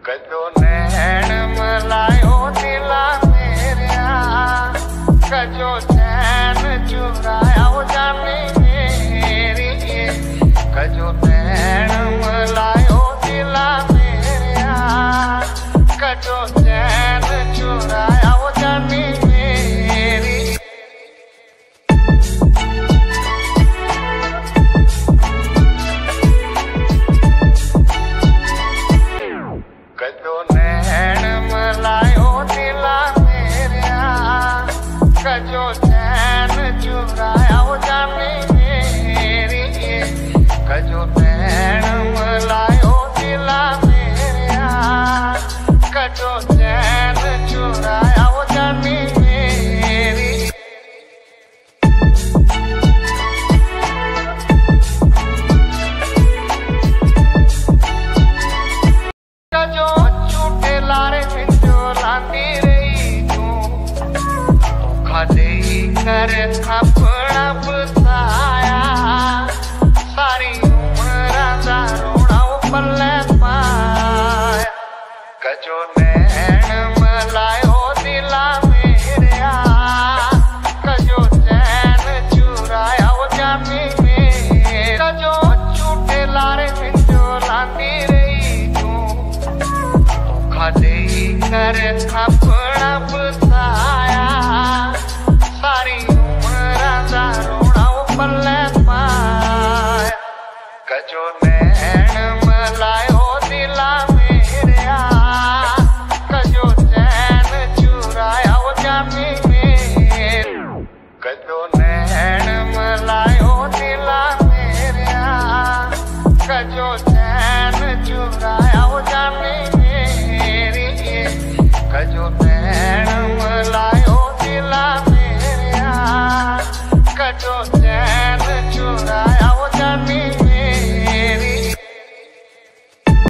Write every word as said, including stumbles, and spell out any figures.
कजो नैन मलायो दिला मेरिया, कजो चैन चुराया वो जानी मेरी, कजो नैन मलायो दिला मेरिया, कजो चैन चुराया वो जानी मेरी। कजो नैन मलायो दिला मेरिया, कजो चैन चुराया वो जानी मेरी, कजो नैन मलायो दिला मेरिया, कजो चैन चुराया वो जानी मेरी। कजो झूठे लारे विचो लांदी रही तू, धोखा देई कर अपना बसाया, सारी उम्र दा रोना वो पल्ले पाया। कजो नैन मलायो दिला मेरिया, कजो चैन चुराया वो जानी मेरी, कजो झूठे लारे विचो लांदी रही तू, धोखा देई कर अपना बसाया, सारी उम्र दा रोना वो पल्ले पाया। कजो नैन मलायो दिला मेरिया, कजो चैन चुराया वो जानी मेरी, कजो नैन मलायो दिला मेरिया, कजो चैन चुराया वो जानी मेरी, कजो